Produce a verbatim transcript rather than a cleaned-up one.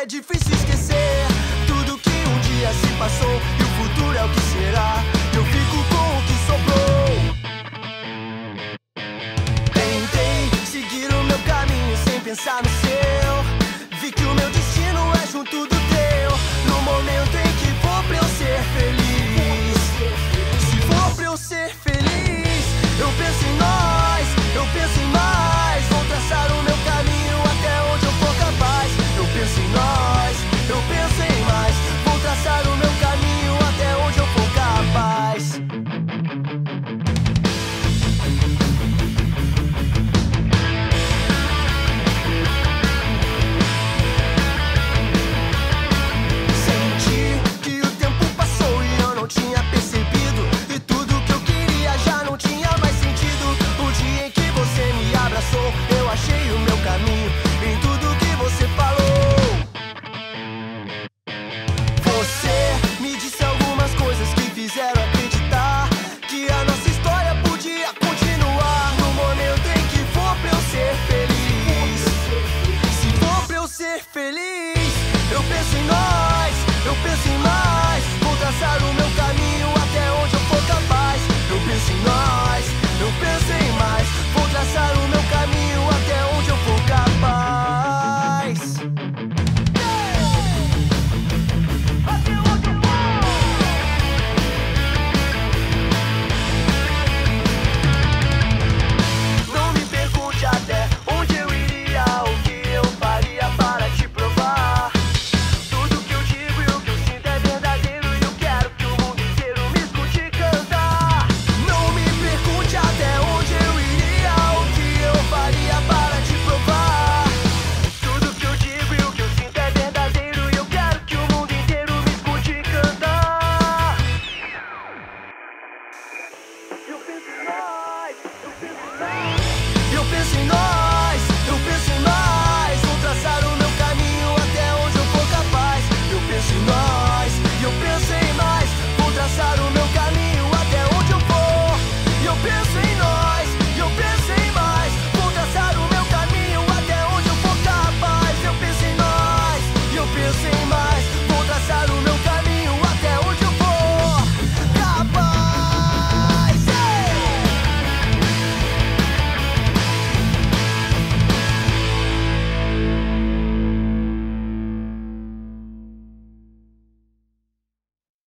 é difícil esquecer tudo que um dia se passou e o futuro é o que será. Eu fico com o que sobrou. Tentei seguir o meu caminho sem pensar no seu. Vi que o meu destino é junto do teu. No momento em que for pra eu ser feliz, se for pra eu ser feliz, eu penso em nós, eu penso em mais. Vou traçar o meu caminho até onde eu for capaz. Eu penso em nós, eu penso em mais. Vou traçar o meu caminho até onde eu for capaz. Senti que o tempo passou e eu não tinha percebido, e tudo que eu queria já não tinha mais sentido. O dia em que você me abraçou, eu achei o meu caminho em tudo que você falou. Você me disse algumas coisas que fizeram acreditar que a nossa história podia continuar. No momento em que for pra eu ser feliz, se for pra eu ser feliz, eu penso em nós, eu penso em mais. Vou traçar o meu caminho até onde eu for capaz. Eu penso em nós, eu penso em mais. Vou traçar